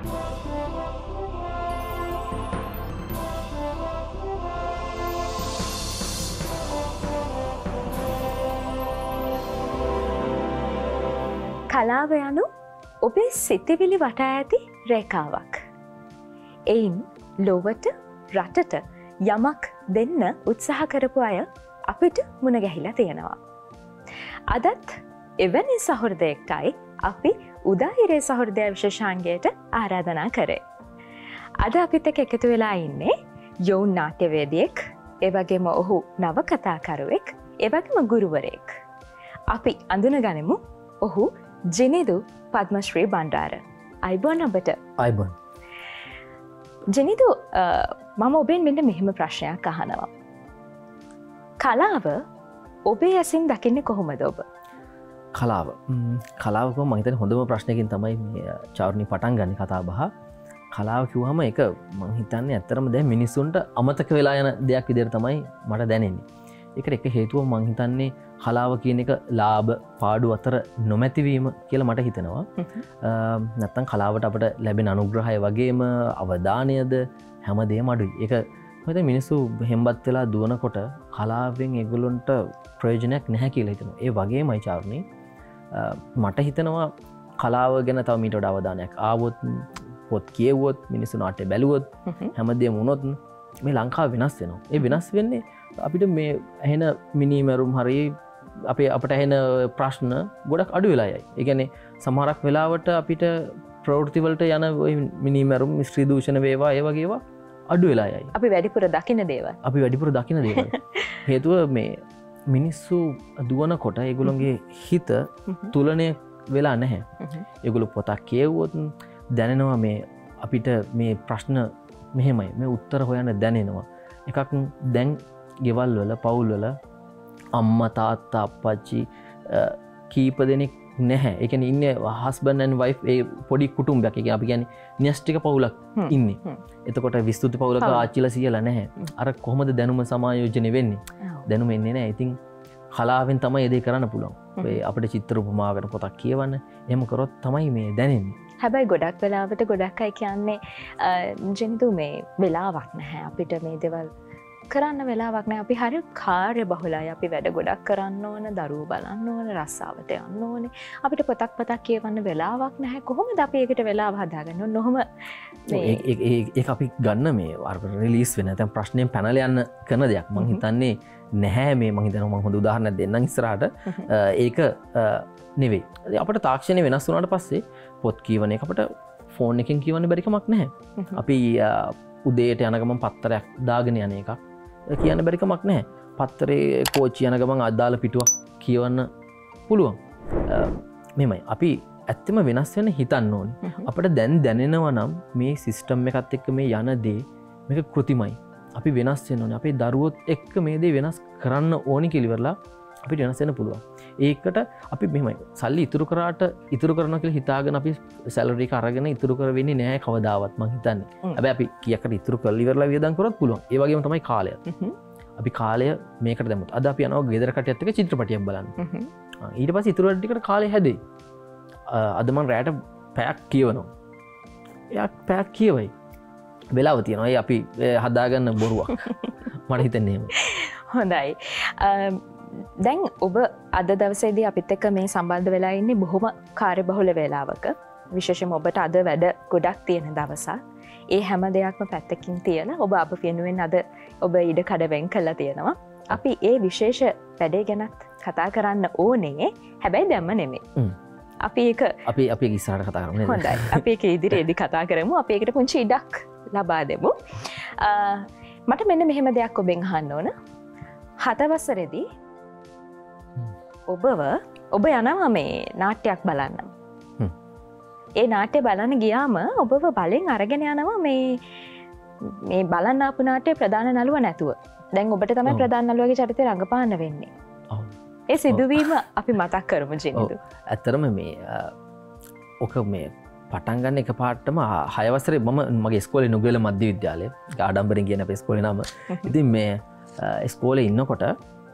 කලාව යනු ඔබේ සිතිවිලි වටා ඇති රේඛාවක්. එයින් ලොවට රටට යමක් දෙන්න උත්සාහ කරපු අය අපිට මුණ ගැහිලා තියෙනවා. අදත් එවැනි සහෘදයෙක්ටයි අපි උදාහිරේ සහෘදය විශේෂාංගයට ආරාධනා කරේ. අද අපිත් එක්ක එකතු වෙලා ඉන්නේ යොවුන් නාට්‍යවේදියෙක්, ඒ වගේම ඔහු නවකතාකරුවෙක්, ඒ වගේම ගුරුවරයෙක්. අපි අඳුනගනිමු ඔහු ජිනිදු පද්මශ්‍රී බණ්ඩාර. අයිබෝන් ඔබට. අයිබෝන්. ජිනිදු, මම ඔබෙන් මෙන්න මෙහෙම ප්‍රශ්නයක් අහනවා. කලාව ඔබේ ඇසින් දකින්නේ කොහොමද ඔබ? කලාවක මම හිතන්නේ හොඳම ප්‍රශ්නයකින් තමයි මේ චාරුණී පටන් ගන්න කතා බහ. කලාව කිව්වම ඒක මම හිතන්නේ ඇත්තටම දැන් මිනිස්සුන්ට අමතක වෙලා යන දෙයක් විදිහට තමයි මට දැනෙන්නේ. ඒකට එක හේතුව මම හිතන්නේ කලාව කියන එක ලාභ පාඩු අතර නොමැතිවීම කියලා මට හිතෙනවා. නැත්තම් කලාවට අපට ලැබෙන අනුග්‍රහය වගේම අවධානයද හැමදේම අඩුයි. ඒක මොකද මිනිස්සු හෙම්බත් වෙලා දුවනකොට කලාවෙන් ඒගොල්ලන්ට ප්‍රයෝජනයක් නැහැ කියලා හිතනවා. ඒ වගේමයි චාරුණී මට හිතෙනවා කලාව ගැන තව මීට වඩා අවධානයක් ආවොත්, පොත් කියවුවොත්, මිනිස්සු නාට්‍ය බැලුවොත්, හැමදේම වුණොත් මේ ලංකාව වෙනස් වෙනවා. ඒ වෙනස් වෙන්නේ අපිට මේ ඇහෙන මිනිමැරුම් හරි අපට ඇහෙන ප්‍රශ්න ගොඩක් අඩු වෙලා යයි. ඒ කියන්නේ සමහරක් වෙලාවට අපිට ප්‍රවෘත්තිවලට යන ওই මිනිමැරුම්, ස්ත්‍රී දූෂණ වේවා, ඒ වගේ ඒවා අඩු වෙලා යයි. අපි වැඩිපුර දකින්න දේවල්. හේතුව මේ මිනිස්සු දුවනකොට ඒගොල්ලන්ගේ හිත තුලණය වෙලා නැහැ. ඒගොල්ලෝ පොතක් කියවුවොත් දැනෙනවා මේ අපිට මේ ප්‍රශ්න මෙහෙමයි, මේ උත්තර හොයන්න දැනෙනවා. එකක් දැන් ගෙවල් වල, පවුල් වල අම්මා තාත්තා අප්පච්චි කීප දෙනෙක් නැහැ. ඒ කියන්නේ ඉන්නේ හස්බන්ඩ් ඇන්ඩ් වයිෆ්, ඒ පොඩි කුටුම්බයක්. ඒ කියන්නේ අපි කියන්නේ න්‍යෂ්ටික පවුලක් ඉන්නේ. එතකොට විස්තෘත පවුලක ආච්චිලා සීයලා නැහැ. අර කොහොමද දැනුම සමායෝජනය වෙන්නේ? දැනුම එන්නේ නැහැ. ඉතින් කලාවෙන් තමයි ඒ දේ කරන්න පුළුවන්. අපිට චිත්‍ර උපමාවකට පොතක් කියවන්න. එහෙම කරොත් තමයි මේ දැනෙන්නේ. හැබැයි ගොඩක් වෙලාවට ගොඩක් අය කියන්නේ ජිනිදු මේ වෙලාවක් නැහැ. අපිට මේ දේවල් කරන්න වෙලාවක් නැහැ. අපි හරිය කාර්ය බහුලයි. අපි වැඩ ගොඩක් කරන්න ඕන, දරුවෝ බලන්න ඕන, රස්සාවට යන්න ඕනේ. අපිට පොතක් කියවන්න වෙලාවක් නැහැ. කොහොමද අපි ඒකට වෙලාව හදාගන්නේ? ඔන්නෝම මේ ඒක අපි ගන්න මේ රිලීස් වෙන නැත්නම් ප්‍රශ්නයෙන් පැනලා යන්න කරන දෙයක්. මම හිතන්නේ නැහැ මේ මම හිතනවා මම හොඳ උදාහරණයක් දෙන්නම් ඉස්සරහට. ඒක නෙවෙයි. අපිට තාක්ෂණය වෙනස් වුණාට පස්සේ පොත් කියවන එක අපිට ෆෝන් එකෙන් කියවන්න බැරි කමක් නැහැ. අපි උදේට යන ගමන් පත්තරයක් දාගෙන යන එකක් කියන්න බැරි කමක් නැහැ. පත්තරේ කෝච්චි යන ගමන් අදාළ පිටුවක් කියවන්න පුළුවන්. මෙහෙමයි. අපි ඇත්තම වෙනස් වෙන්න හිතන්න ඕනේ. අපිට දැන් දැනෙනවා නම් මේ සිස්ටම් එකත් එක්ක මේ යන දේ මේක කෘතිමයි. අපි වෙනස් වෙන්න ඕනේ. අපේ දරුවොත් එක්ක මේ දේ වෙනස් කරන්න ඕනි කියලා ඉවරලා අපිට වෙනස් වෙන්න පුළුවන්. ඒකට අපි මෙහෙමයි සල්ලි ඉතුරු කරනවා කියලා හිතාගෙන අපි සැලරි එක අරගෙන ඉතුරු කර වෙන්නේ නැහැ කවදාවත් මං හිතන්නේ. හැබැයි අපි කීයකට ඉතුරු කරලා ඉවරලා වියදම් කරොත් පුළුවන්. ඒ වගේම තමයි කාලය. අපි කාලය මේකට දැම්මොත් අද අපි යනවා ගෙදර කටියත් එක්ක චිත්‍රපටියක් බලන්න. ඊට පස්සේ ඉතුරු ටිකට කාලය හැදෙයි. අද මං රැයට පැයක් කියවනවා. එයාක් පැයක් කියවයි. වෙලාව තියෙනවා. ඒ අපි හදාගන්න බොරුවක්. මට හිතන්නේ එහෙම. හොඳයි. දැන් ඔබ අද දවසේදී අපිත් එක්ක මේ සම්බන්ධ වෙලා ඉන්නේ බොහොම කාර්යබහුල වේලාවක. විශේෂයෙන්ම ඔබට අද වැඩ ගොඩක් තියෙන දවසක්. ඒ හැම දෙයක්ම පැත්තකින් තියලා ඔබ අප වෙනුවෙන් අද ඔබ ඉඩ කඩ වෙන් කළා තියෙනවා. අපි ඒ විශේෂ වැඩේ ගැනත් කතා කරන්න ඕනේ. හැබැයි දැම්ම නෙමෙයි. අපි ඉස්සරහට කතා කරමු. හොඳයි. අපි ඒක ඉදිරියේදී කතා කරමු. අපි ඒකට පුංචි ඉඩක් ලබා දෙමු. මට මෙන්න මෙහෙම දෙයක් ඔබෙන් අහන්න ඕන. 7 වසරේදී ඔබ යනවා මේ නාට්‍යයක් බලන්න. ඒ නාට්‍ය බලන්න ගියාම ඔබව බලෙන් අරගෙන යනවා මේ බලන්න ආපු නාට්‍යයේ ප්‍රධාන නළුව නැතුව. දැන් ඔබට තමයි ප්‍රධාන නළුවගේ චරිතය රඟපාන්න වෙන්නේ. ඒ සිදුවීම අපි මතක් කරමු ජිනිදු. ඇත්තටම මේ ඔක මේ පටන් ගන්න එකපාරටම 6 වසරේ මගේ ඉස්කෝලේ නුගේල මධ්‍ය විද්‍යාලය ආඩම්බරෙන් කියන අපේ ඉස්කෝලේ නම. ඉතින් මේ ඉස්කෝලේ ඉන්නකොට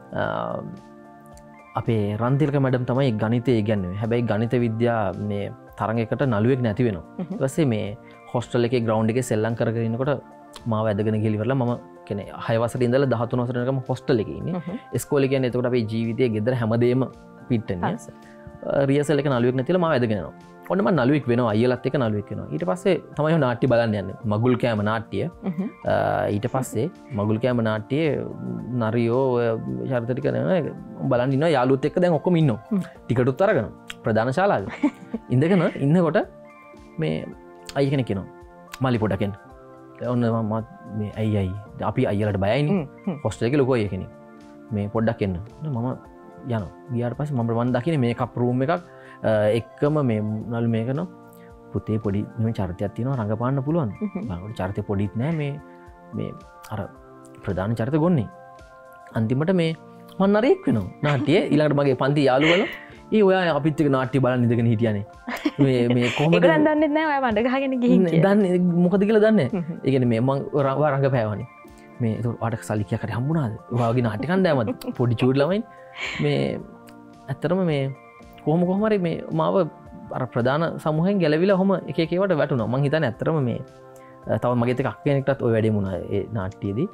අපේ රන්තිලක මැඩම් තමයි ගණිතය ඉගෙනුවේ. හැබැයි ගණිත විද්‍යා මේ තරගකට නළුවෙක් නැති වෙනවා ඊපස්සේ මේ හොස්ටල් එකේ ග්‍රවුන්ඩ් එකේ සෙල්ලම් කරගෙන ඉන්නකොට මාව ඇදගෙන ගිහලිවරලා මම කියන්නේ 6 වසරේ ඉඳලා 13 වසර වෙනකම් හොස්ටල් එකේ ඉන්නේ ඉස්කෝලේ කියන්නේ එතකොට අපේ ජීවිතයේ ගෙදර හැමදේම පිටන්නේ රියසල් එක නළුවෙක් නැතිලා මාව ඇදගෙන යනවා ඔන්න මම නළුවෙක් වෙනවා අයියලත් එක්ක නළුවෙක් වෙනවා ඊට පස්සේ තමයි නාට්‍ය බලන්න යන්නේ මගුල් කෑම නාට්‍ය ඊට පස්සේ මගුල් කෑම නාට්‍යයේ නරියෝ චරිත ටික බලන් ඉන්නවා යාළුවොත් එක්ක දැන් ඔක්කොම ඉන්නවා ටිකටුත් අරගෙන ප්‍රධාන ශාලාවේ ඉඳගෙන ඉන්නකොට මේ අයිය කෙනෙක් කියනවා මාලි පොඩක් එන්න ඔන්න මම මේ අයියයි අපි අයියලට බයයිනේ හොස්ටල් එකේ ලොකු අයිය කෙනෙක් මේ පොඩ්ඩක් එන්න මම යනවා ගියාට පස්සේ මම දකින්නේ මේකප් රූම් එකක් එක්කම මේ නළු මේකන පුතේ පොඩි මෙහෙම චරිතයක් තියෙනවා රඟපාන්න පුළුවන් බලනකොට චරිතේ පොඩිත් නෑ මේ අර ප්‍රධාන චරිත ගොන්නේ අන්තිමට මේ මම නරේක් වෙනවා නාට්‍යයේ ඊළඟට මගේ පන්ති යාළුවෝ ඒ ඔයා අපිත් එක්ක නාට්‍ය බලන්න ඉඳගෙන හිටියානේ මේ කොහොමද ඒගොල්ලන් දන්නේ නැහැ ඔයා වඩ ගහගෙන ගිහින් කියලා දන්නේ මොකද කියලා දන්නේ නැහැ ඒ කියන්නේ මේ මම රඟපෑවනේ මේ ඒක ඔයාට සල්ලිකයක් හරි හම්බුණාද ඔයා වගේ නාට්‍ය කණ්ඩායමක් පොඩි චූටි ළමයින් මේ ඇත්තටම මේ කොහොම හරි මේ මාව අර ප්‍රධාන සමූහයෙන් ගැලවිලා ඔහම එක එක ඒවාට වැටුණා මං හිතන්නේ ඇත්තටම මේ තව මගේත් එක්ක අක්කෙනෙක්ටත් ඔය වැඩේ වුණා ඒ නාට්‍යයේදී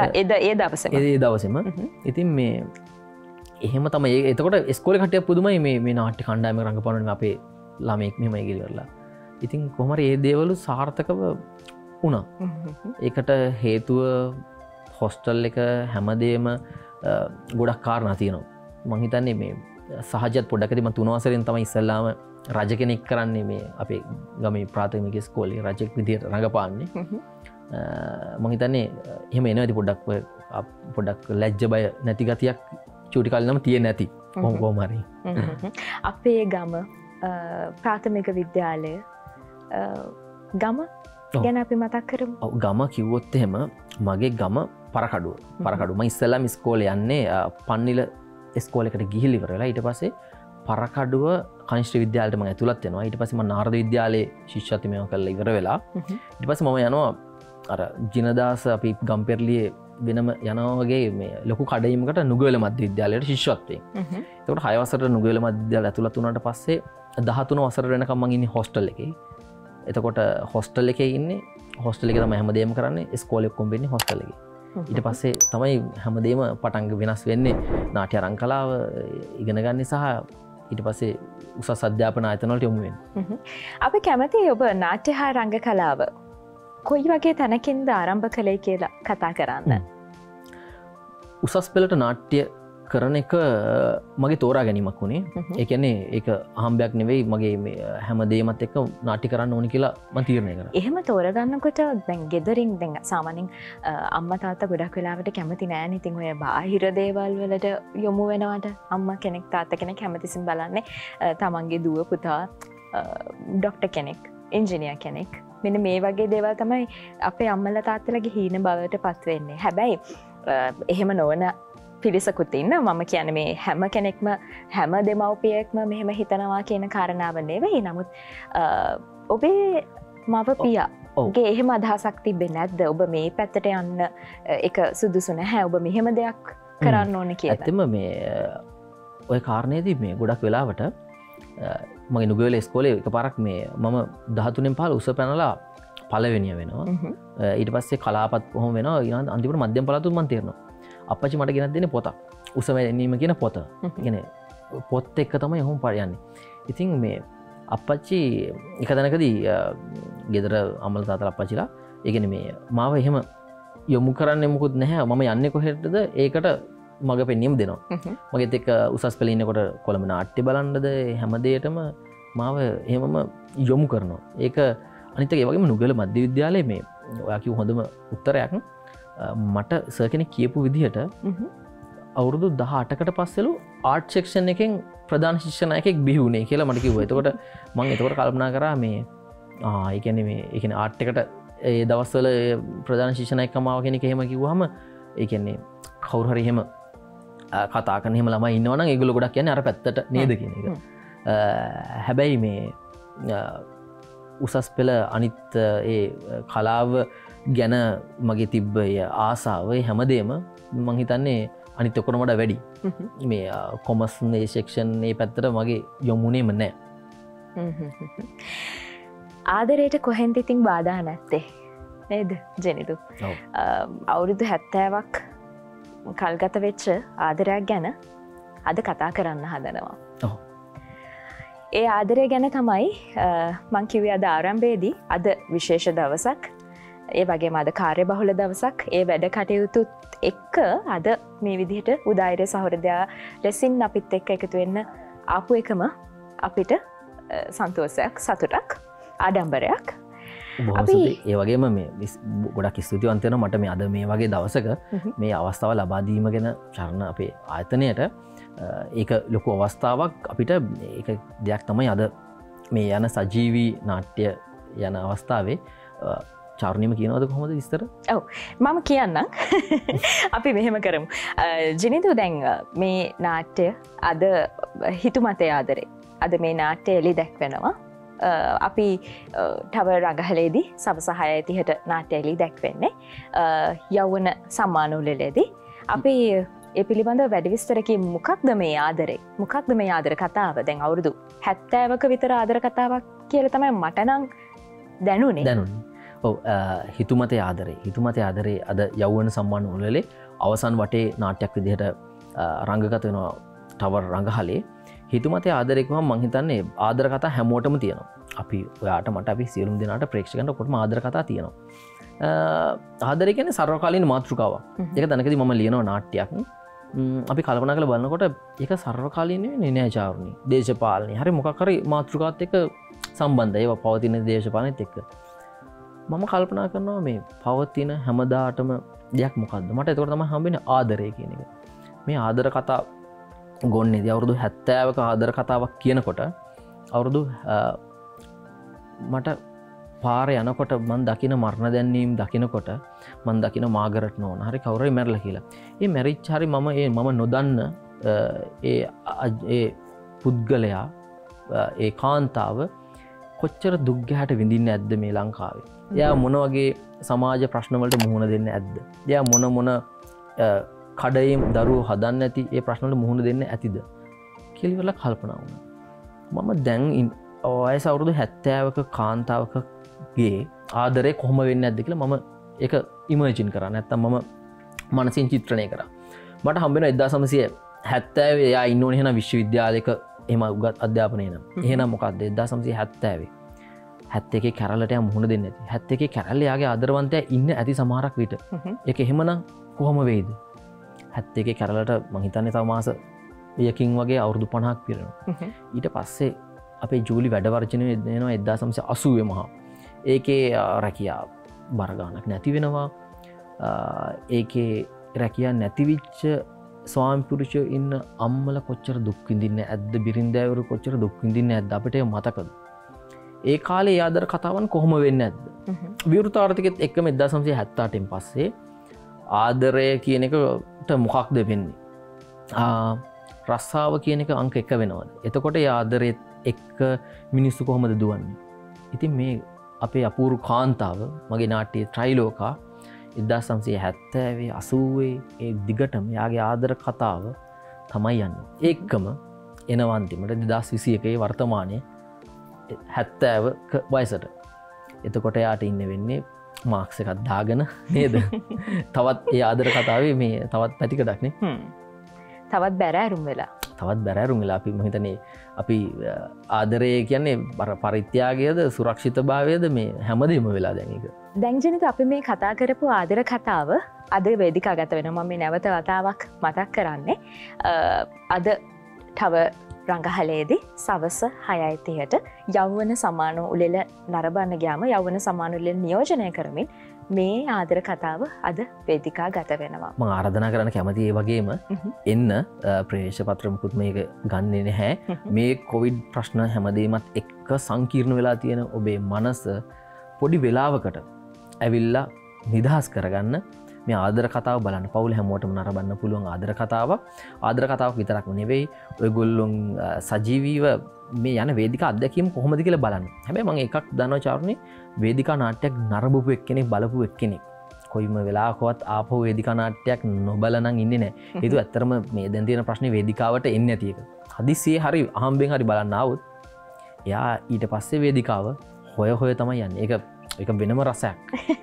ඒ දවසේම ඉතින් මේ එහෙම තමයි එතකොට ඉස්කෝලේ කට්ටිය පුදුමයි මේ නාට්‍ය කණ්ඩායමක රඟපානවා අපේ ළමෙක් මෙහෙමයි ගිලිවරලා ඉතින් කොහොම හරි මේ දේවල් සාර්ථකව වුණා ඒකට හේතුව හොස්ටල් එක හැමදේම ගොඩක් කාරණා තියෙනවා මං හිතන්නේ මේ සහජත් පොඩ්ඩක්දී මම 3 වසරෙන් තමයි ඉස්සල්ලාම රජ කෙනෙක් කරන්නේ මේ අපේ ගමේ ප්‍රාථමික ඉස්කෝලේ රජෙක් විදියට රඟපාන්නේ මම හිතන්නේ එහෙම එනවා ඉතින් පොඩ්ඩක් ලැජ්ජ බය නැති ගතියක් චූටි කාලේ නම් තියෙන්නේ නැති කොහොම හරි අපේ ගම ප්‍රාථමික විද්‍යාලය ගම ගැන අපි මතක් කරමු ගම කිව්වොත් එහෙම මගේ ගම පරකඩුව මම ඉස්සෙල්ලාම ඉස්කෝලේ යන්නේ පන්නිල ඉස්කෝලේකට ගිහින් ඉවර වෙලා ඊට පස්සේ පරකඩුව කනිෂ්ඨ විද්‍යාලයට මම ඇතුළත් වෙනවා ඊට පස්සේ මම නාරද විද්‍යාලයේ ශිෂ්‍යත්වය කරලා ඉවර වෙලා ඊට පස්සේ මම යනවා අර ජිනදාස අපි ගම්පෙරළියේ වෙනම යනවා වගේ මේ ලොකු කඩයිමකට නුගවැල මධ්‍ය විද්‍යාලයට ශිෂ්‍යත්වයෙන් එතකොට 6 වසරට නුගවැල මධ්‍ය විද්‍යාලය ඇතුළත් වුණාට පස්සේ 13 වසර වෙනකම් මම ඉන්නේ හොස්ටල් එකේ එතකොට හොස්ටල් එකේ ඉන්නේ හොස්ටල් එකේ තමයි හැමදේම කරන්නේ ඉස්කෝලේ ඔක්කොම වෙන්නේ හොස්ටල් එකේ ඊට පස්සේ තමයි හැමදේම පටන් වෙනස් වෙන්නේ නාට්‍ය අරං කලාව ඉගෙන ගන්න සහ ඊට පස්සේ උසස් අධ්‍යාපන ආයතන වලට යොමු වෙනවා අපි කැමතියි ඔබ නාට්‍ය හා රංග කලාව කොයි වගේ තැනකින්ද ආරම්භ කළේ කියලා කතා කරන්න උසස් පෙළට නාට්‍ය කරන එක මගේ තෝරා ගැනීමක් වුණේ ඒ කියන්නේ ඒක අහම්බයක් නෙවෙයි මගේ මේ හැමදේමත් එක්ක නාට්‍ය කරන්න ඕනි කියලා මම තීරණය කරා. එහෙම තෝරගන්නකොට දැන් ගෙදරින් දැන් සාමාන්‍යයෙන් අම්මා තාත්තා ගොඩක් වෙලාවට කැමති නෑනේ. ඉතින් ඔය බාහිර දේවල් වලට යොමු වෙනවට අම්මා කෙනෙක් තාත්තා කෙනෙක් හැමතිස්සෙම බලන්නේ තමන්ගේ දුව පුතා ඩොක්ටර් කෙනෙක්, ඉංජිනේර් කෙනෙක්. මෙන්න මේ වගේ දේවල් තමයි අපේ අම්මලා තාත්තලාගේ හීන බවට පත් වෙන්නේ. හැබැයි එහෙම නොවන පිරිසකුත් ඉන්න මම කියන්නේ මේ හැම කෙනෙක්ම හැම දෙමව්පියෙක්ම මෙහෙම හිතනවා කියන කාරණාව නෙවෙයි. නමුත් ඔබේ මව පියාගේ එහෙම අදහසක් තිබෙන්නේ නැද්ද? ඔබ මේ පැත්තට යන්න එක සුදුසු නැහැ. ඔබ මෙහෙම දෙයක් කරන්න ඕනේ කියලා. ඇත්තම මේ ওই කාරණේදී මේ ගොඩක් වෙලාවට මගේ නුගවැල ඉස්කෝලේ එකපාරක් මේ මම 13න් 15 උස පැනලා පළවෙනිය වෙනවා. ඊට පස්සේ කලාපත් කොහොම වෙනවා. ඊළඟ අන්තිමට මධ්‍යම පළාතුත් මම තේරෙනවා. අපච්චි මට ගෙනත් දෙන්නේ පොතක්. උස වැනීම කියන පොත. කියන්නේ පොත් එක්ක තමයි ඔහොම යන්නේ. ඉතින් මේ අපච්චි එක තැනකදී ගෙදර අම්මලා තාත්තලා අපච්චිලා ඒ කියන්නේ මේ මාව එහෙම යොමු කරන්නේ මොකුත් නැහැ. මම යන්නේ කොහෙටද? ඒකට මග පෙන්වීම දෙනවා. මගෙත් එක්ක උසස් පෙළ ඉන්නකොට කොළඹ නාට්‍ය බලන්නද හැම දෙයකටම මාව එහෙමම යොමු කරනවා. ඒක අනිත් එක ඒ වගේම නුගල මධ්‍ය විද්‍යාලයේ මේ ඔයා කිව්ව හොඳම උත්තරයක් මට සර් කෙනෙක් කියපු විදිහට අවුරුදු 18කට පස්සෙලු ආර්ට් සෙක්ෂන් එකෙන් ප්‍රධාන ශිෂ්‍ය නායකයෙක් බිහි වුණේ කියලා මට කිව්වා. එතකොට මම එතකොට කල්පනා කරා මේ ඒ කියන්නේ මේ ඒ කියන්නේ ආර්ට් එකට ඒ දවස්වල ප්‍රධාන ශිෂ්‍ය නායකකම ආව කෙනෙක් එහෙම කිව්වහම ඒ කියන්නේ කවුරු හරි එහෙම කතා කරන එහෙම ළමයි ඉන්නවනම් ඒගොල්ලෝ ගොඩක් කියන්නේ අර පැත්තට නේද කියන එක. හැබැයි මේ උසස් පෙළ අනිත් ඒ කලාව ගැන මගේ තිබ්බ ආසාව හැමදේම මං හිතන්නේ අනිත් ඔක්කොටම වඩා වැඩි. මේ කොමර්ස් මේ සෙක්ෂන් මේ පැත්තට මගේ යොමුනේම නැහැ. ආදරයට කොහෙන්ද ඉතින් බාධා නැත්තේ නේද ජෙනිදු අවුරුදු 70ක් කල්ගත වෙච්ච ආදරයක් ගැන අද කතා කරන්න හදනවා. ඒ ආදරය ගැන තමයි මං කිව්වේ අද ආරම්භයේදී අද විශේෂ දවසක්. ඒ වගේම අද කාර්ය බහුල දවසක්. ඒ වැඩ කටයුතුත් එක්ක අද මේ විදිහට උදායිරේ සහෝදරයා ලෙසින් අපිත් එක්ක එකතු වෙන්න ආපු එකම අපිට සන්තෝෂයක්, සතුටක්, ආඩම්බරයක්. අපි ඒ වගේම මේ ගොඩක් ස්තුතිවන්ත වෙනවා මට මේ අද මේ වගේ දවසක මේ අවස්ථාව ලබා දීම ගැන චරණ අපේ ආයතනයට. ඒක ලොකු අවස්ථාවක් අපිට. ඒක දෙයක් තමයි අද මේ යන සජීවී නාට්‍ය යන අවස්ථාවේ චාර්ණීම කියනවද කොහොමද විස්තර? ඔව් මම කියන්නම්. අපි මෙහෙම කරමු. ජිනිදු දැන් මේ නාට්‍ය අද හිතුමතේ ආදරේ. අද මේ නාට්‍ය එළි දැක්වෙනවා. අපි තව රඟහලේදී සවස 6:30ට නාට්‍ය එළි දැක්වෙන්නේ. යෞවන සම්මාන උළෙලේදී අපි ඒ පිළිබඳව වැඩි විස්තර කියමු. මොකක්ද මේ ආදරේ? මොකක්ද මේ ආදර කතාව? දැන් අවුරුදු 70ක විතර ආදර කතාවක් කියලා තමයි මට නම් දැනුනේ. ඔව් හිතුමතේ ආදරේ. හිතුමතේ ආදරේ අද යෞවන සම්මාන උළෙලේ අවසන් වටේ නාට්‍යයක් විදිහට රංගගත වෙනවා ටවර් රංගහලේ. හිතුමතේ ආදරේ කිව්වම මං හිතන්නේ ආදර කතා හැමෝටම තියෙනවා. අපි ඔයාට මට අපි සියලුම දෙනාට ප්‍රේක්ෂකයන්ට ඔක්කොටම ආදර කතා තියෙනවා. ආදරය කියන්නේ සර්වකාලීන මාතෘකාවක්. ඒක දැනකදී මම ලියනවා නාට්‍යයක්. අපි කල්පනා කරලා බලනකොට ඒක සර්වකාලීන නෙවෙයි නෑ චාරුණී. දේශපාලනය. හරි මොකක් හරි මාතෘකාවත් එක්ක සම්බන්ධයි. ඒවා පවතින දේශපාලනෙත් එක්ක. මම කල්පනා කරනවා මේ පවතින හැමදාටම දෙයක් මොකද්ද? මට ඒකට තමයි හම්බෙන්නේ ආදරය කියන එක. මේ ආදර කතා ගොන්නේදී අවුරුදු 70ක ආදර කතාවක් කියනකොට අවුරුදු මට පාරේ යනකොට මම දකින මරණ දැන්වීම් දකිනකොට මම දකින මාගරට් නෝන හරි කවුරු හරි මැරලා කියලා. ඒ මැරිච් හරි මම නොදන්න ඒ පුද්ගලයා ඒ කාන්තාව කොච්චර දුක් ගැහැට විඳින්නේ නැද්ද මේ ලංකාවේ? එයා මොන වගේ සමාජ ප්‍රශ්න වලට මුහුණ දෙන්නේ නැද්ද? එයා මොන කඩේම් දරුවෝ හදන්න ඇති ඒ ප්‍රශ්න වලට මුහුණ දෙන්නේ ඇතිද කියලා ඉවරලා කල්පනා වුණා. මම දැන් වයස අවුරුදු 70ක කාන්තාවකගේ ආදරේ කොහොම වෙන්නේ නැද්ද කියලා මම ඒක ඉමේජින් කරා. නැත්තම් මම මනසින් චිත්‍රණය කරා. මට හම්බ වෙනවා 1970 එයා ඉන්න ඕනේ එහෙනම් විශ්වවිද්‍යාලයක එහෙම උගත් අධ්‍යාපනය නම්. එහෙනම් මොකද්ද 1970 71 කැරලට යා මුහුණ දෙන්නේ නැති. 71 කැරල්ල යාගේ ආදරවන්තයා ඉන්න ඇති සමහරක් විට. ඒක එහෙමනම් කොහොම වෙයිද? 71 කැරලට මං හිතන්නේ තව මාස 2කින් වගේ අවුරුදු 50ක් පිරෙනවා. ඊට පස්සේ අපේ ජූලි වැඩ වර්ජනය වෙනවා 1980 මහා. ඒකේ රැකියාව බර ගාණක් නැති වෙනවා. ඒකේ රැකියාව නැතිවිච්ච ස්වාමි පුරුෂයෝ ඉන්න අම්මල කොච්චර දුක් විඳින්නේ නැද්ද? බිරින්දෑවරු කොච්චර දුක් විඳින්නේ නැද්ද? අපිට මතකද? ඒ කාලේ ආදර කතාවන් කොහොම වෙන්නේ නැද්ද? විවෘත ආර්ථිකෙත් එක්කම 1978න් පස්සේ ආදරය කියන එකට මොකක්ද වෙන්නේ? රස්සාව කියන එක අංක 1 වෙනවද? එතකොට ඒ ආදරෙත් එක්ක මිනිස්සු කොහොමද දුවන්නේ? ඉතින් මේ අපේ අපූර්ව කාන්තාව මගේ නාට්‍යයේ ත්‍රිලෝකා 1970 80 ඒ දිගටම යාගේ ආදර කතාව තමයි යන්නේ. ඒකම එනවා අන්තිමට 2021 වර්තමානයේ 70ක වයසට. එතකොට යාට ඉන්න වෙන්නේ මාක්ස් එකක් දාගෙන නේද? තවත් ඒ ආදර කතාවේ මේ තවත් පැතිකඩක් නේ. තවත් බැරෑරුම් වෙලා. අපි මම හිතන්නේ අපි ආදරය කියන්නේ පරිත්‍යාගයද සුරක්ෂිතභාවයද මේ හැමදේම වෙලා දැන් ඒක. දැන් ජනිත අපි මේ කතා කරපු ආදර කතාව අද වේදිකාගත වෙනවා. මම මේ නැවත වතාවක් මතක් කරන්නේ. අද තව රංගහලේදී සවස 6:30ට යෞවන සමාන උළෙල නරඹන්න ගියාම යෞවන සමාන උළෙල නියෝජනය කරමින් මේ ආදර කතාව අද වේදිකා ගත වෙනවා. මම ආරාධනා කරන්න කැමති ඒ වගේම එන්න ප්‍රවේශ පත්‍ර මුකුත් මේක ගන්නෙ නැහැ. මේ කොවිඩ් ප්‍රශ්න හැමදේමත් එක්ක සංකීර්ණ වෙලා තියෙන ඔබේ මනස පොඩි වෙලාවකට ඇවිල්ලා නිදහස් කරගන්න මේ ආදර කතාව බලන්න. පවුල හැමෝටම නරඹන්න පුළුවන් ආදර කතාවක්. ආදර කතාවක් විතරක් නෙවෙයි ඔයගොල්ලොන් සජීවීව මේ යන වේදිකා අත්දැකීම කොහොමද කියලා බලන්න. හැබැයි මම එකක් දන්නවා චාරුණී වේදිකා නාට්‍යයක් නරඹපු එක්කෙනෙක් බලපු එක්කෙනෙක් කොයිම වෙලාවකවත් ආපහු වේදිකා නාට්‍යයක් නොබලනම් ඉන්නේ නැහැ. ඒක ඇත්තටම මේ දැන් තියෙන ප්‍රශ්නේ වේදිකාවට එන්නේ නැති එක. හදිස්සියේ හරි අහම්බෙන් හරි බලන්න ආවොත් එයා ඊට පස්සේ වේදිකාව හොය තමයි යන්න එක වෙනම රසයක්.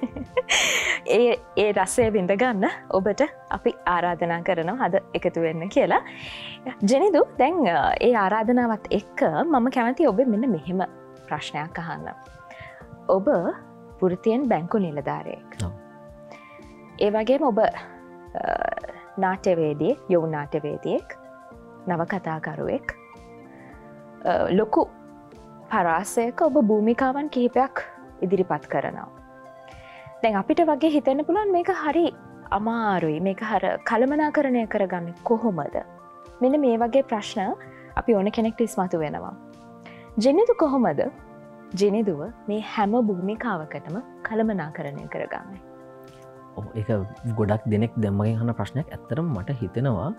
ඒ රසය විඳගන්න ඔබට අපි ආරාධනා කරනවා අද එකතු වෙන්න කියලා. ජනිදු දැන් ඒ ආරාධනාවත් එක්ක මම කැමති ඔබ මෙන්න මෙහෙම ප්‍රශ්නයක් අහන්න. ඔබ වෘත්තියෙන් බැංකු නිලධාරයෙක්. ඒ වගේම ඔබ නාට්‍යවේදියෙක්, යොවුන් නාට්‍යවේදියෙක්, නවකතාකරුවෙක්. ලොකු පරාසයක ඔබ භූමිකාවන් කිහිපයක් ඉදිරිපත් කරනවා. දැන් අපිට වගේ හිතන්න පුළුවන් මේක හරි අමාරුයි, මේක කළමනාකරණය කරගන්නේ කොහොමද? මෙන්න මේ වගේ ප්‍රශ්න අපි ඕන කෙනෙක්ට ඉස්මතු වෙනවා. ජනිදු කොහොමද ජනිදුව මේ හැම භූමිකාවකටම කළමනාකරණය කරගන්නේ? ඒක ගොඩක් දෙනෙක් දැම්මගෙන් අහන ප්‍රශ්නයක්. ඇත්තටම මට හිතෙනවා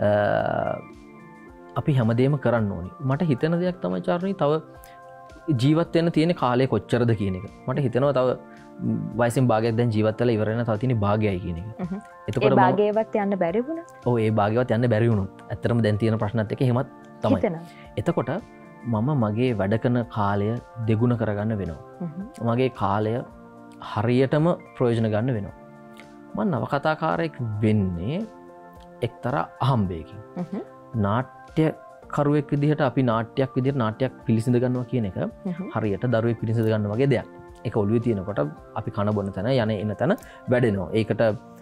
අපි හැමදේම කරන්න ඕනි. මට හිතෙන දෙයක් තමයි චාර්ණී, තව ජීවත් වෙන්න තියෙන කාලය කොච්චරද කියන එක. මට හිතෙනවා තව වයසින් භාගයක් දැන් ජීවත් වෙලා ඉවර වෙන තව තියෙන භාගයයි කියන එක. එතකොට ඒ භාගයවත් යන්න බැරි වුණා. ඔව් ඒ භාගයවත් යන්න බැරි වුණොත් ඇත්තටම දැන් තියෙන ප්‍රශ්නත් එක්ක එහෙමත් තමයි. එතකොට මම මගේ වැඩ කරන කාලය දෙගුණ කරගන්න වෙනවා. මගේ කාලය හරියටම ප්‍රයෝජන ගන්න වෙනවා. මම නවකතාකාරයෙක් වෙන්නේ එක්තරා අහම්බයකින්. නාට්‍යකරුවෙක් විදිහට අපි නාට්‍යයක් විදිහට නාට්‍යයක් පිළිසිඳ ගන්නවා කියන එක හරියට දරුවෙක් පිළිසිඳ ගන්න වගේ දෙයක්. ඒක ඔළුවේ තියෙනකොට අපි කන බොන තැන යන එන තැන වැඩෙනවා. ඒකට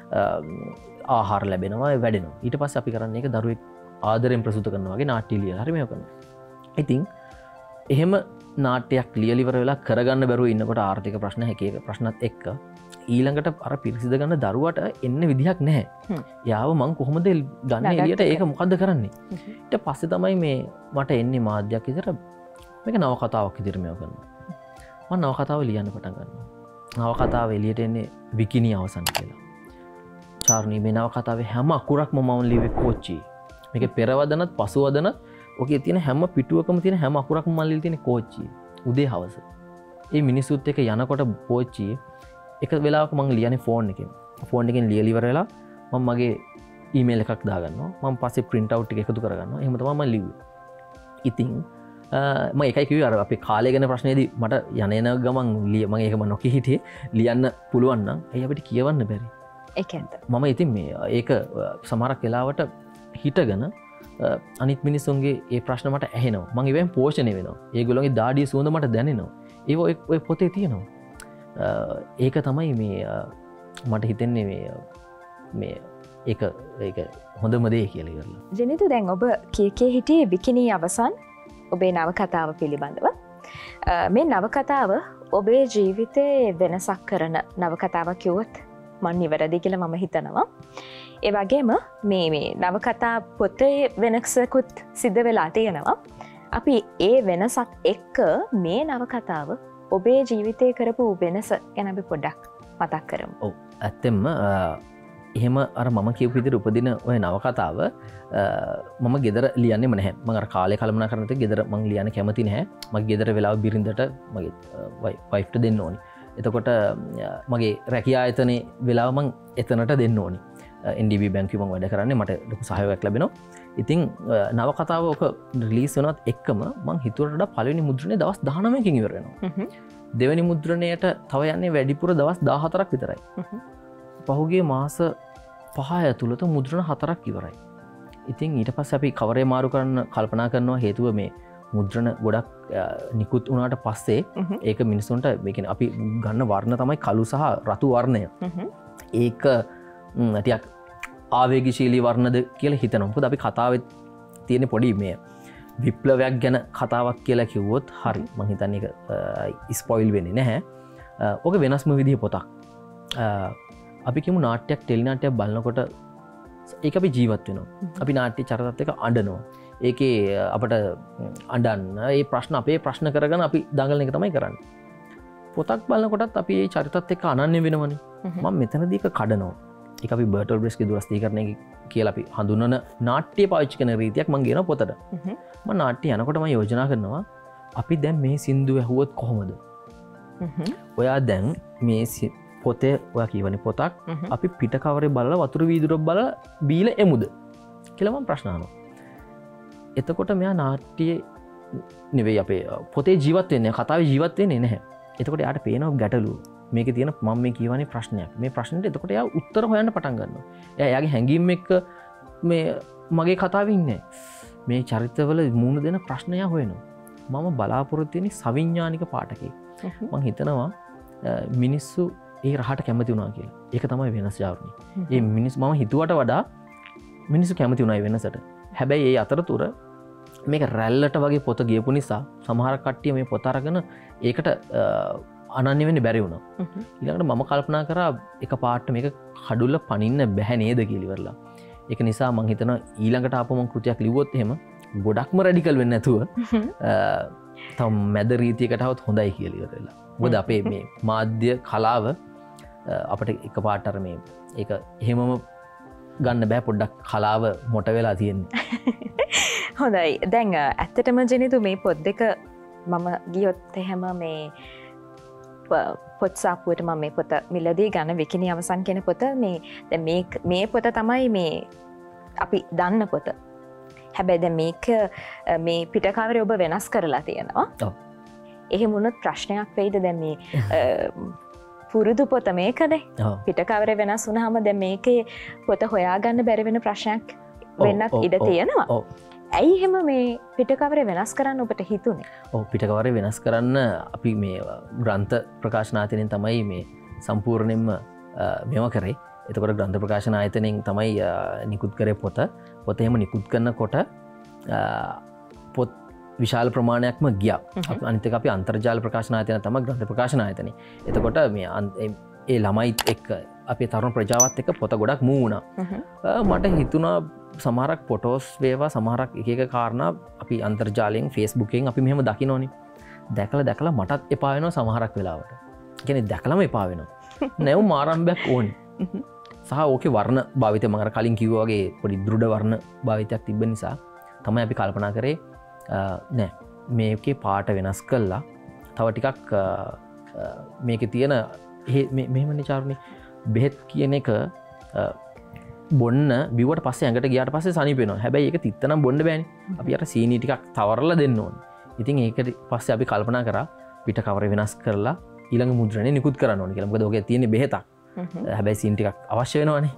ආහාර ලැබෙනවා, වැඩෙනවා. ඊට පස්සේ අපි කරන්නේ ඒක දරුවෙක් ආදරෙන් ප්‍රසූත කරනවා වගේ නාට්‍ය ලියලා හරි මේක කරනවා. ඉතින් එහෙම නාට්‍යයක් ලියලා ඉවර වෙලා කරගන්න බැරුව ඉන්නකොට ආර්ථික ප්‍රශ්න එක ප්‍රශ්නත් එක්ක ඊළඟට අර පිරිසිඳ ගන්න දරුවට එන්න විදිහක් නැහැ. යාව මං කොහොමද ගන්න එළියට, ඒක මොකද්ද කරන්නේ? ඊට පස්සේ තමයි මේ මට එන්නේ මාධ්‍යයක් විතර මේක නවකතාවක් විදිහට මේව කරනවා. මම නවකතාව ලියන්න පටන් ගන්නවා. නවකතාව එළියට එන්නේ විකිනි අවසන් කියලා. චාර්ණී මේ නවකතාවේ හැම අකුරක්ම මම ලියුවේ කෝච්චි. මේකේ පෙරවදනත් පසුවදනත් ඔකේ තියෙන හැම පිටුවකම තියෙන හැම අකුරක්ම මම ලියලා තියෙන්නේ කෝච්චි. උදේ හවස. මේ මිනිස්සුත් එක්ක යනකොට කෝච්චි එක වෙලාවක මම ලියන්නේ ෆෝන් එකෙන්. ෆෝන් එකෙන් ලියලා ඉවර වෙලා මම මගේ ඊමේල් එකක් දාගන්නවා. මම පස්සේ print out ටික එකතු කරගන්නවා. එහෙම තමයි මම ලිව්වේ. ඉතින් මම ඒකයි කිව්වේ අර අපේ කාලය ගැන ප්‍රශ්නේදී මට යන එන ගමන් මම ඒකම නොකී හිටියේ ලියන්න පුළුවන් නම් ඇයි අපිට කියවන්න බැරි? ඒකෙන්ද මම ඉතින් මේ ඒක සමහරක් වෙලාවට හිටගෙන අනිත් මිනිස්සුන්ගේ ඒ ප්‍රශ්න මට ඇහෙනවා. මම ඒවෙන් පෝෂණය වෙනවා. ඒගොල්ලෝගේ දාඩිය සුවඳ මට දැනෙනවා. ඒව ඔය පොතේ තියෙනවා. ඒක තමයි මේ මට හිතෙන්නේ මේ ඒක හොඳම දේ කියලා ඉවරලා. ජනිදු දැන් ඔබ කීකේ හිටියේ විකිනී අවසන් ඔබේ නවකතාව පිළිබඳව. මේ නවකතාව ඔබේ ජීවිතේ වෙනසක් කරන නවකතාවක් කිව්වොත් මම නිවැරදි කියලා මම හිතනවා. ඒ වගේම මේ නවකතා පොතේ වෙනසකුත් සිද්ධ වෙලා තියෙනවා. අපි ඒ වෙනසත් එක්ක මේ නවකතාව ඔබේ ජීවිතය කරපු වෙනස ගැන අපි පොඩ්ඩක් මතක් කරමු. ඔව් ඇත්තෙන්ම එහෙම අර මම කියපු විදිහට උපදින ඔය නවකතාව මම ගෙදර ලියන්නේම නැහැ. මම අර කාලේ කළමනා කරන තේ ගෙදර මම ලියන්න කැමති නැහැ. මගේ ගෙදර වෙලාව බිරිඳට මගේ වයිෆ්ට දෙන්න ඕනි. එතකොට මගේ රැකියා ආයතනයේ වෙලාව මම එතනට දෙන්න ඕනි. NDB බැංකුවේ මම වැඩ කරන්නේ, මට ලොකු සහයෝගයක් ලැබෙනවා. ඉතින් නවකතාව ඔක රිලීස් වෙනවත් එක්කම මං හිතුවට වඩා පළවෙනි මුද්‍රණය දවස් 19කින් ඉවර වෙනවා. දෙවෙනි මුද්‍රණයට තව යන්නේ වැඩිපුර දවස් 14ක් විතරයි. පහුගිය මාස 5 ඇතුළත මුද්‍රණ 4ක් ඉවරයි. ඉතින් ඊට පස්සේ අපි කවරේ මාරු කරන්න කල්පනා කරනවා. හේතුව මේ මුද්‍රණ ගොඩක් නිකුත් වුණාට පස්සේ ඒක මිනිස්සුන්ට මේ කියන්නේ අපි ගන්න වර්ණ තමයි කළු සහ රතු වර්ණය. ඒක ටිකක් ආවේගශීලී වර්ණද කියලා හිතනවා. මොකද අපි කතාවේ තියෙන පොඩි මේ විප්ලවයක් ගැන කතාවක් කියලා කිව්වොත් හරි. මම හිතන්නේ ඒක ස්පොයිල් වෙන්නේ නැහැ. ඕක වෙනස්ම විදිහේ පොතක්. අපි කියමු නාට්‍යයක්, ටෙලි නාට්‍යයක් බලනකොට ඒක අපි ජීවත් වෙනවා. අපි නාට්‍ය චරිතත් එක්ක අඬනවා. ඒකේ අපට අඬන්න, ඒ ප්‍රශ්න අපේ ප්‍රශ්න කරගෙන අපි දඟලන එක තමයි කරන්නේ. පොතක් බලනකොටත් අපි ඒ චරිතත් එක්ක අනන්‍ය වෙනවනේ. මම මෙතනදී ඒක කඩනවා. ඒක අපි බර්ටල් බ්‍රෙස්ගේ දුරස්ථීකරණය කියලා අපි හඳුන්වන නාට්‍ය පාවිච්චි කරන රීතියක් මම කියන පොතට. මම නාට්‍ය යනකොට මම යෝජනා කරනවා අපි දැන් මේ සින්දුව ඇහුවොත් කොහොමද? ඔයා දැන් මේ පොතේ ඔයා කියවනේ පොතක් අපි පිට කවරේ බලලා වතුර වීදුරක් බලලා බීලා එමුද කියලා මම ප්‍රශ්න අහනවා. එතකොට මෙයා නාට්‍යයේ නෙවෙයි අපේ පොතේ ජීවත් වෙන්නේ කතාවේ ජීවත් වෙන්නේ නැහැ. එතකොට යාට පේනවා ගැටලු මේකේ තියෙන මම මේ කියවනේ ප්‍රශ්නයක්. මේ ප්‍රශ්නෙට එතකොට එයා උත්තර හොයන්න පටන් ගන්නවා. එයාගේ හැඟීම් එක්ක මේ මගේ කතාවේ ඉන්නේ. මේ චරිතවල මූණ දෙන ප්‍රශ්න එයා හොයනවා. මම බලාපොරොත්තු වෙන්නේ සවිඥානික පාඨකයෙක්. මම හිතනවා මිනිස්සු ඒ රහට කැමති වුණා කියලා. ඒක තමයි වෙනස් ජාර්නි. ඒ මිනිස් මම හිතුවට වඩා මිනිස්සු කැමති වුණා ඒ වෙනසට. හැබැයි ඒ අතරතුර මේක රැල්ලට වගේ පොත ගියපු නිසා සමහර කට්ටිය මේ පොත අරගෙන ඒකට අනන්‍ය වෙන්න බැරි වුණා. ඊළඟට මම කල්පනා කරා එක පාට මේක කඩුල්ල පනින්න බැහැ නේද කියලා ඉවරලා. ඒක නිසා මම හිතනවා ඊළඟට ආපු මම කෘතියක් ලිව්වොත් එහෙම ගොඩක්ම රැඩිකල් වෙන්නේ නැතුව තව මැද රීතියකට આવත් හොඳයි කියලා ඉවරලා. මොකද අපේ මේ මාධ්‍ය කලාව අපිට එක පාට අර මේ ඒක එහෙමම ගන්න බෑ පොඩ්ඩක් කලාව මොට වෙලා තියෙන්නේ. හොඳයි. දැන් ඇත්තටම ජනිතු මේ පොත් දෙක මම ගියොත් එහෙම මේ පොත් සාපුවට මම මේ පොත මිලදී ගන්න විකිණි අවසන් කියන පොත මේ පොත තමයි මේ අපි දන්න පොත. හැබැයි දැන් මේක මේ පිටකවරේ ඔබ වෙනස් කරලා තියෙනවා. ඔව්. එහෙම වුණොත් ප්‍රශ්නයක් වෙයිද දැන් මේ පුරුදු පොත මේකනේ. පිටකවරේ වෙනස් වුණාම දැන් මේකේ පොත හොයාගන්න බැරි වෙන ප්‍රශ්නයක් වෙන්නත් ඉඩ තියෙනවා. ඇයි එහෙම මේ පිටකවරේ වෙනස් කරන්න ඔබට හිතුනේ? ඔව් පිටකවරේ වෙනස් කරන්න අපි මේ ග්‍රන්ථ ප්‍රකාශන ආයතනයෙන් තමයි මේ සම්පූර්ණයෙන්ම මේව කරේ. එතකොට ග්‍රන්ථ ප්‍රකාශන ආයතනයෙන් තමයි නිකුත් කරේ පොත. පොත එහෙම නිකුත් කරනකොට පොත් විශාල ප්‍රමාණයක්ම ගියා. අනිත් එක අපි අන්තර්ජාල ප්‍රකාශන ආයතනය තමයි ග්‍රන්ථ ප්‍රකාශන ආයතනය. එතකොට මේ ඒ ළමයිත් එක්ක අපේ තරුණ ප්‍රජාවත් එක්ක පොත ගොඩක් මූ වුණා. මට හිතුණා සමහරක් ෆොටෝස් වේවා සමහරක් එක එක කාරණා අපි අන්තර්ජාලයෙන් ෆේස්බුකෙන් අපි මෙහෙම දකින්නෝනේ. දැකලා මටත් එපා වෙනවා සමහරක් වෙලාවට. ඒ කියන්නේ දැකලාම එපා වෙනවා. නැවුම් ආරම්භයක් ඕනේ. සහ ඕකේ වර්ණ භාවිතය මම කලින් කිව්වා වගේ පොඩි දෘಢ වර්ණ භාවිතයක් තිබ්බ නිසා තමයි අපි කල්පනා කරේ නෑ මේකේ පාට වෙනස් කළා තව ටිකක් මේකේ තියෙන මෙහෙමනේ චාරුනේ බෙහෙත් කියන එක බොන්න බිව්වට පස්සේ ඇඟට ගියාට පස්සේ සනීප වෙනවා. හැබැයි ඒක තිත්ත නම් බොන්න බෑනේ. අපි අර සීනි ටිකක් තවරලා දෙන්න ඕනේ. ඉතින් ඒකට පස්සේ අපි කල්පනා කරා පිට කවරේ වෙනස් කරලා ඊළඟ මුද්‍රණය නිකුත් කරන්න ඕනේ කියලා. මොකද ඔකේ තියෙන්නේ බෙහෙතක්. හැබැයි සීනි ටිකක් අවශ්‍ය වෙනවනේ.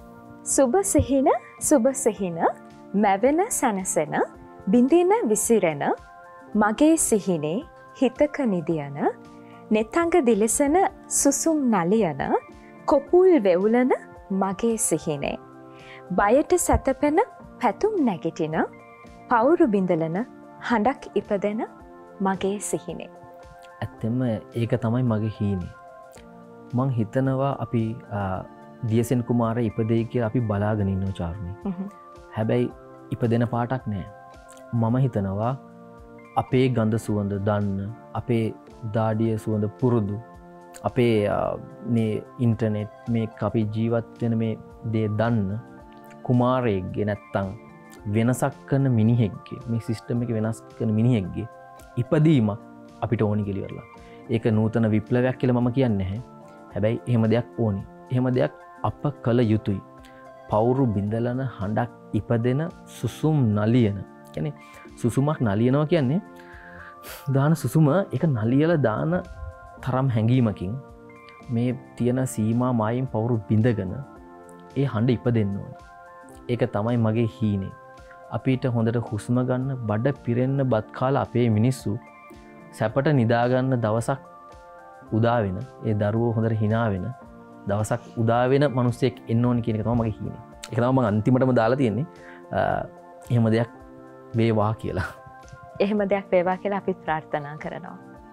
සුබ සිහින මැවෙන සනසෙන බිඳින විසිරෙන මගේ සිහිනේ හිතක නිදියන නෙතංග දිලසන සුසුම් නලියන කොපුල් වෙවුලන මගේ සිහිනේ බයට සැතපෙන පැතුම් නැගිටින පවුරු බිඳලන හඬක් ඉපදෙන මගේ සිහිනේ. ඇත්තෙම ඒක තමයි මගේ හීනේ. මං හිතනවා අපි දියසෙන් කුමාරය ඉපදෙයි කියලා අපි බලාගෙන ඉන්නවා චාරුණී. හැබැයි ඉපදෙන පාටක් නෑ. මම හිතනවා අපේ ගඳ සුවඳ දන්න අපේ දාඩිය සුවඳ පුරුදු අපේ මේ ඉන්ටර්නෙට් මේ අපි ජීවත් වෙන මේ දේ දන්න කුමාරයෙක්ගේ නැත්තං වෙනසක් කරන මිනිහෙක්ගේ මේ සිස්ටම් එක වෙනස් කරන මිනිහෙක්ගේ ඉපදීමක් අපිට ඕනි කෙලිවරලා. ඒක නූතන විප්ලවයක් කියලා මම කියන්නේ නැහැ. හැබැයි එහෙම දෙයක් ඕනි. එහෙම දෙයක් අප කළ යුතුයි. පවුරු බිඳලන හඬක් ඉපදෙන සුසුම් නලියන. කියන්නේ සුසුමක් නලියනවා කියන්නේ දාන සුසුම ඒක නලියලා දාන තරම් හැඟීමකින් මේ තියෙන සීමා මායින් පවුරු බිඳගෙන ඒ හඬ ඉපදෙන්න ඕන. ඒක තමයි මගේ හීනේ. අපිට හොඳට හුස්ම ගන්න බඩ පිරෙන්න බත් කාලා අපේ මිනිස්සු සැපට නිදා ගන්න දවසක් උදා වෙන ඒ දරුවෝ හොඳට hina වෙන දවසක් උදා වෙන මිනිස්සෙක් එන්න ඕනි කියන එක තමයි මගේ හීනේ. ඒක තමයි මම අන්තිමටම දාලා තියෙන්නේ. එහෙම දෙයක් වේවා කියලා. එහෙම දෙයක් වේවා කියලා අපි ප්‍රාර්ථනා කරනවා.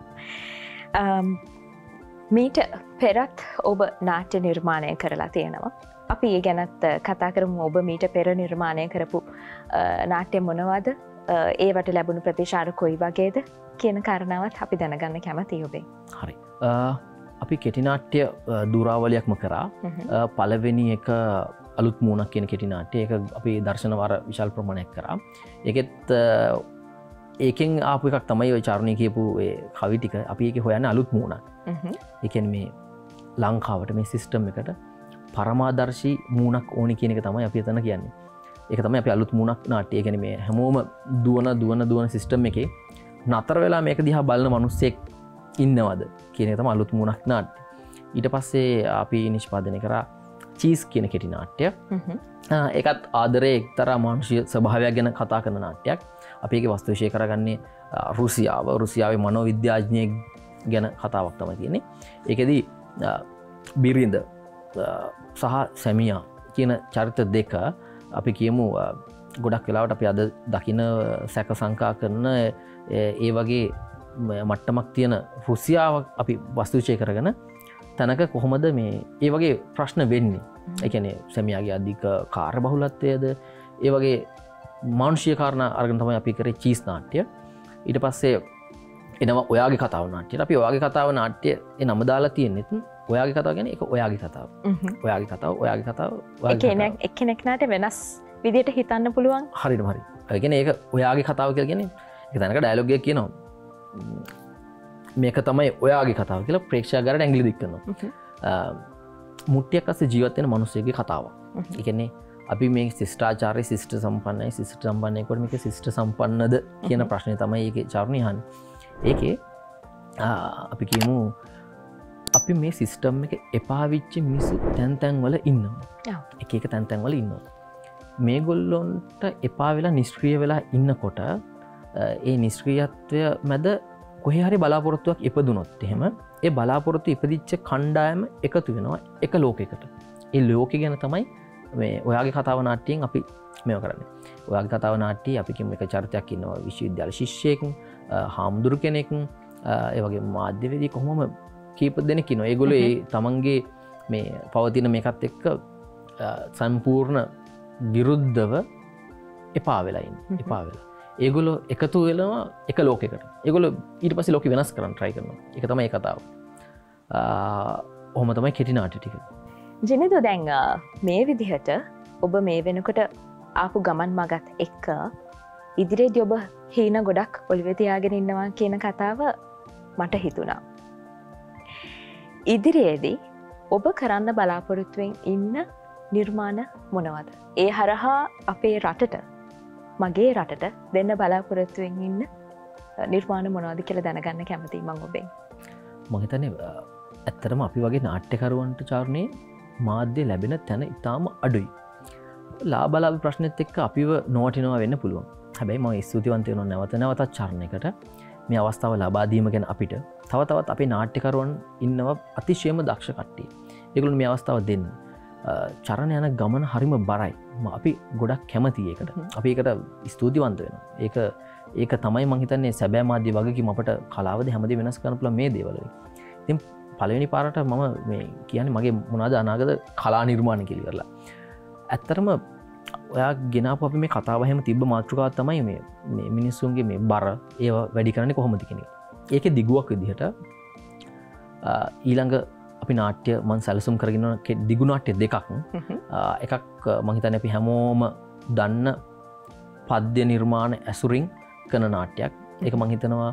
මීට පෙරත් ඔබ නාට්‍ය නිර්මාණය කරලා තියෙනවා. අපි ඒ ගැනත් කතා කරමු. ඔබ මීට පෙර නිර්මාණය කරපු නාට්‍ය මොනවද? ඒවට ලැබුණු ප්‍රතිචාර කොයි වගේද කියන කාරණාවත් අපි දැනගන්න කැමතියි ඔබෙන්. හරි. අපි කෙටි නාට්‍ය දුරාවලියක්ම කරා. පළවෙනි එක අලුත් මූණක් කියන කෙටි නාට්‍ය. ඒක අපි දර්ශන වාර විශාල ප්‍රමාණයක් කරා. ඒකෙත් ඒකෙන් ආපු එකක් තමයි ඔය චාරුණී කියපු ඒ කවි ටික. අපි ඒකේ හොයන්නේ අලුත් මූණක්. ඒ කියන්නේ මේ ලංකාවට මේ සිස්ටම් එකට පරමාදර්ශී මූණක් ඕනි කියන එක තමයි අපි එතන කියන්නේ. ඒක තමයි අපි අලුත් මූණක් නාට්‍ය. ඒ කියන්නේ මේ හැමෝම දුවන සිස්ටම් එකේ නතර වෙලා මේක දිහා බලන මිනිස්සෙක් ඉන්නවද කියන එක තමයි අලුත් මුණක් නාට්‍ය. ඊට පස්සේ අපි නිෂ්පාදනය කරා චීස් කියන කෙටි නාට්‍ය. ඒකත් ආදරේ එක්තරා මානුෂීය ස්වභාවයක් ගැන කතා කරන නාට්‍යයක්. අපි ඒකේ වස්තු විශේෂ කරගන්නේ රුසියාවේ මනෝවිද්‍යාඥයෙක් ගැන කතාවක් තමයි තියෙන්නේ. ඒකෙදි බිරිඳ සහ සැමියා කියන චරිත දෙක අපි කියමු ගොඩක් වෙලාවට අපි අද දකින සැක සංකා කරන ඒ වගේ මට්ටමක් තියෙන රුසියාවක් අපි වස්තුවිශේෂ කරගෙන තැනක කොහොමද මේ ඒ වගේ ප්‍රශ්න වෙන්නේ. ඒ කියන්නේ සැමියාගේ අධික කාර්ය බහුලත්වයද ඒ වගේ මානුෂීය කාරණා අරගෙන තමයි අපි කරේ චීස් නාට්‍ය. ඊට පස්සේ එනවා ඔයාගේ කතාව නාට්‍යයට. අපි ඔයාගේ කතාව නාට්‍ය ඒ නම දාලා තියෙන්නේ ඔයාගේ කතාව කියන්නේ ඒක ඔයාගේ කතාව. ඔයාගේ කතාව ඔයාගේ කතාව ඔයාගේ කතාව. එක්කෙනෙක්ට වෙනස් විදියට හිතන්න පුළුවන්. හරියටම හරි. ඒ කියන්නේ ඒක ඔයාගේ කතාව කියලා කියන්නේ ඒක තැනක ඩයලොග් එකක් කියනවා. මේක තමයි ඔයාගේ කතාව කියලා ප්‍රේක්ෂකයාට ඇඟිලි දික් කරනවා. මුට්ටියක් අස්සේ ජීවත් වෙන මිනිස්සෙක්ගේ කතාවක්. ඒ කියන්නේ අපි මේ ශිෂ්ටාචාරය ශිෂ්ට සම්පන්නයි ශිෂ්ට සම්පන්නයිකොට මේක ශිෂ්ට සම්පන්නද කියන ප්‍රශ්නේ තමයි ඒකේ චාරුණී අහන්නේ. ඒකේ අපි කියමු අපි මේ සිස්ටම් එක එපා වෙච්ච මිනිස්සු තැන් වල ඉන්නවා. එක තැන් වල ඉන්නවා. මේගොල්ලොන්ට එපා වෙලා නිෂ්ක්‍රීය වෙලා ඉන්නකොට ඒ නිෂ්ක්‍රීයත්වය මැද කොහේ හරි බලාපොරොත්තුවක් ඉපදුනොත් එහෙම ඒ බලාපොරොත්තු ඉපදිච්ච කණ්ඩායම එකතු වෙනවා එක ලෝකයකට. ඒ ලෝකෙ ගැන තමයි මේ ඔයාගේ කතාව නාට්‍යයෙන් අපි මේව කරන්නේ. ඔයාගේ කතාව නාට්‍යයේ අපි කියමු එක චරිතයක් ඉන්නවා විශ්වවිද්‍යාල ශිෂ්‍යයෙක්, හාමුදුරු කෙනෙක්, ඒ වගේ මාධ්‍යවේදී කොහොමම කීප දෙනෙක් ඉන්නවා. ඒගොල්ලෝ ඒ තමන්ගේ මේ පවතින මේකත් එක්ක සම්පූර්ණ විරුද්ධව එපා වෙලා ඉන්නේ. එපා වෙලා. ඒගොල්ලෝ එකතු වෙනවා එක ලෝකයකට. ඒගොල්ලෝ ඊට පස්සේ ලෝකෙ වෙනස් කරන්න try කරනවා. ඒක තමයි ඒ කතාව. ඔහොම තමයි කෙටි නාට්‍ය ටික. ජිනිදු දැන් මේ විදිහට ඔබ මේ වෙනකොට ආපු ගමන් මගත් එක්ක ඉදිරියේදී ඔබ හීන ගොඩක් ඔලිවේ තියාගෙන ඉන්නවා කියන කතාව මට හිතුණා. ඉදිරියේදී ඔබ කරන්න බලාපොරොත්තුවෙන් ඉන්න නිර්මාණ මොනවද? ඒ හරහා අපේ රටට මගේ රටට දෙන්න බලාපොරොත්තුවෙන් ඉන්න නිර්මාණ මොනවද කියලා දැනගන්න කැමතියි මම ඔබෙන්. මම හිතන්නේ ඇත්තටම අපි වගේ නාට්‍යකරුවන්ට චාරුණේ මාධ්‍ය ලැබෙන තැන ඉතාම අඩුයි. ලාබලාභ ප්‍රශ්නෙත් එක්ක අපිව නොවටිනවා වෙන්න පුළුවන්. හැබැයි මම ස්තුතිවන්ත වෙනවා නැවතත් චරණයකට මේ අවස්ථාව ලබා දීම ගැන අපිට. තව තවත් අපේ නාට්‍යකරුවන් ඉන්නවා අතිශයම දක්ෂ කට්ටිය. ඒගොල්ලෝ මේ අවස්ථාව දෙන්න. චරණ යන ගමන හරිම බරයි. අපි ගොඩක් කැමතියි ඒකට. අපි ඒකට ස්තුතිවන්ත වෙනවා. ඒක තමයි මම හිතන්නේ සැබෑ මාධ්‍ය වගකීම අපට කලාවද හැමදේම වෙනස් කරන්න පුළුවන් මේ දේවල් වලින්. ඉතින් පළවෙනි පාරට මම මේ කියන්නේ මගේ මොනවාද අනාගත කලා නිර්මාණ කියලා කරලා. ඇත්තටම ඔයා ගෙනාපු අපි මේ කතාව හැම තිබ්බ මාතෘකාව තමයි මේ මිනිස්සුන්ගේ මේ බර ඒව වැඩි කරන්නේ කොහොමද කියන එක. ඒකේ දිගුවක් විදිහට ඊළඟ අපි නාට්‍ය මම සැලසුම් කරගෙන දිගු නාට්‍ය දෙකක්. එකක් මම හිතන්නේ අපි හැමෝම දන්න පද්‍ය නිර්මාණ ඇසුරින් කරන නාට්‍යයක්. ඒක මම හිතනවා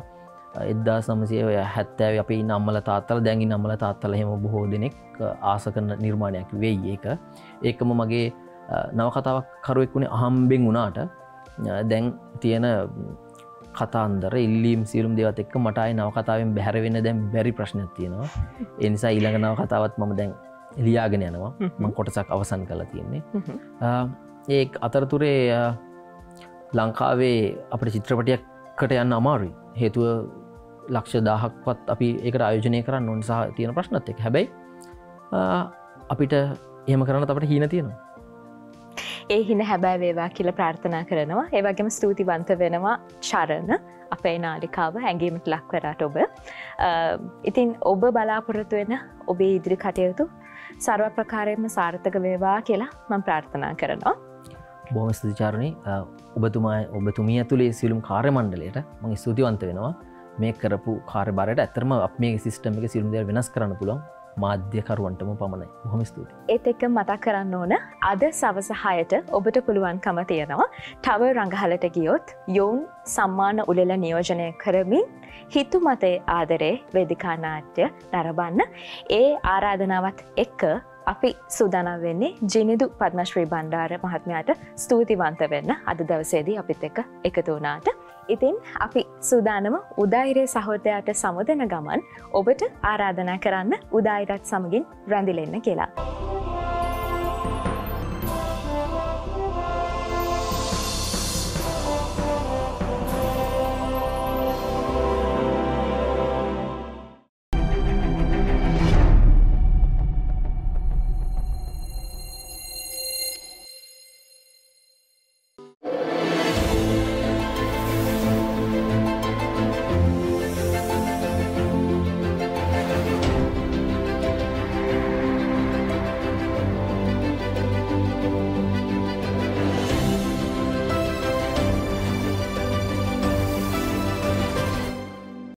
1970 අපි ඉන්න අම්මලා තාත්තලා දැන් ඉන්න අම්මලා තාත්තලා එහෙම බොහෝ දෙනෙක් ආස කරන නිර්මාණයක් වෙයි ඒක. ඒකම මගේ නවකතාවක් කරුවෙක් වුණේ අහම්බෙන් වුණාට දැන් තියෙන කතාන්දර ඉල්ලීම් සියලුම දේවල් එක්ක මට ආයේ නවකතාවෙන් බැහැර වෙන්න දැන් බැරි ප්‍රශ්නයක් තියෙනවා. ඒ නිසා ඊළඟ නවකතාවත් මම දැන් ලියාගෙන යනවා. මම කොටසක් අවසන් කරලා තියෙන්නේ. ඒ අතරතුරේ ලංකාවේ අපිට චිත්‍රපටයකට යන්න අමාරුයි. හේතුව ලක්ෂ 1000ක්වත් අපි ඒකට ආයෝජනය කරන්න ඕන සහ තියෙන ප්‍රශ්නත් එක්ක. හැබැයි අපිට එහෙම කරන්න අපිට හීන තියෙනවා. ඒ හින හැබැයි වේවා කියලා ප්‍රාර්ථනා කරනවා. ඒ වගේම ස්තුතිවන්ත වෙනවා චරණ අපේ නාලිකාව හැඟීමට ලක් කරාට ඔබ. ඉතින් ඔබ බලාපොරොත්තු වෙන ඔබේ ඉදිරි කටයුතු සර්ව ප්‍රකාරයෙන්ම සාර්ථක වේවා කියලා මම ප්‍රාර්ථනා කරනවා. බොහොම ස්තුතියි චාරුණී. ඔබතුමිය ඇතුලේ සියලුම කාර්ය මණ්ඩලයට මම ස්තුතිවන්ත වෙනවා. මේ කරපු කාර්යභාරයට. ඇත්තටම අපි මේ සිස්ටම් එකේ සියලුම දේවල් වෙනස් කරන්න පුළුවන්. මාධ්‍යකරුවන්ටම පමණයි. බොහොම ස්තුතියි. ඒත් එක්ක මතක් කරන්න ඕන අද සවස 6ට ඔබට පුළුවන්කම තියෙනවා ටවර් රංගහලට ගියොත් යොවුන් සම්මාන උළෙල නියෝජනය කරමින් හිතුමතේ ආදරේ වේදිකා නාට්‍ය නරඹන්න. ඒ ආරාධනාවත් එක්ක අපි සූදානම් වෙන්නේ ජිනිදු පද්මශ්‍රී බණ්ඩාර මහත්මයාට ස්තුතිවන්ත වෙන්න අද දවසේදී අපිත් එක්ක එකතු වුණාට. ඉතින් අපි සූදානම උදායිරේ සහෝදයාට සමුදන ගමන් ඔබට ආරාධනා කරන්න උදායිරත් සමගින් රැඳිලෙන්න කියලා.